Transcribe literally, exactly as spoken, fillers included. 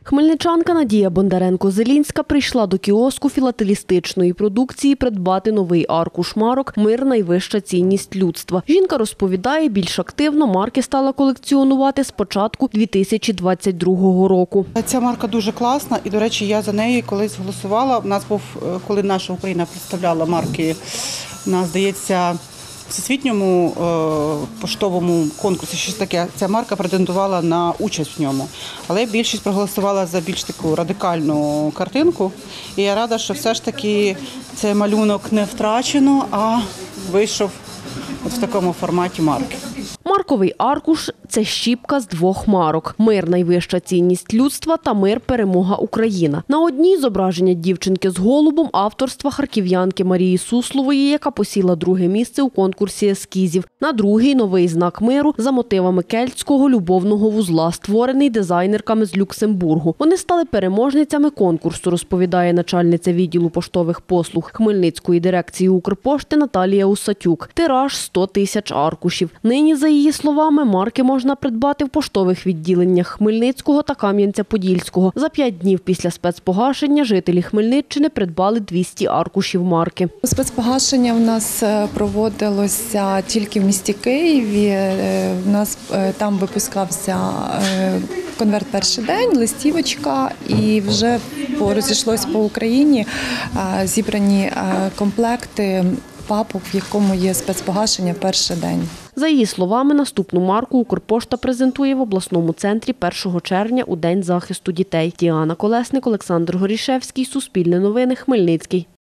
Хмельничанка Надія Бондаренко-Зелінська прийшла до кіоску філателістичної продукції придбати новий аркуш марок «Мир – найвища цінність людства». Жінка розповідає, більш активно марки стала колекціонувати з початку дві тисячі двадцять другого року. Ця марка дуже класна і, до речі, я за неї колись голосувала. У нас був, коли наша Україна представляла марки, у нас, здається, в всесвітньому е, поштовому конкурсі щось таке, ця марка претендувала на участь в ньому. Але більшість проголосувала за більш таку радикальну картинку. І я рада, що все ж таки цей малюнок не втрачено, а вийшов от в такому форматі марки. Марковий аркуш – це щіпка з двох марок – «Мир – найвища цінність людства» та «Мир – перемога Україна». На одній – зображення дівчинки з голубом авторства харків'янки Марії Суслової, яка посіла друге місце у конкурсі ескізів. На другій – новий знак миру за мотивами кельтського любовного вузла, створений дизайнерками з Люксембургу. Вони стали переможницями конкурсу, розповідає начальниця відділу поштових послуг Хмельницької дирекції Укрпошти Наталія Усатюк. Тираж – сто тисяч аркушів. Нині, за її словами, марки можна придбати в поштових відділеннях Хмельницького та Кам'янця-Подільського. За п'ять днів після спецпогашення жителі Хмельниччини придбали двісті аркушів марки. Спецпогашення в нас проводилося тільки в місті Києві. У нас там випускався конверт перший день, листівочка, і вже розійшлося по Україні зібрані комплекти папок, в якому є спецпогашення перший день. За її словами, наступну марку Укрпошта презентує в обласному центрі першого червня у День захисту дітей. Діана Колесник, Олександр Горішевський, Суспільне новини, Хмельницький.